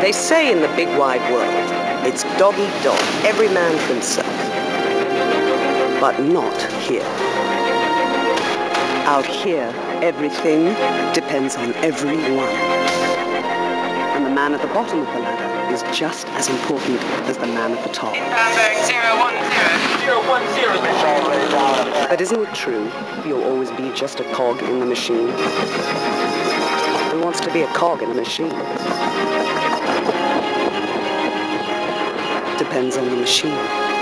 They say in the big wide world, it's dog eat dog, every man for himself. But not here. Out here, everything depends on everyone. And the man at the bottom of the ladder is just as important as the man at the top. Inbound bearing 010. But isn't it true you'll always be just a cog in the machine? Who wants to be a cog in a machine? Depends on the machine.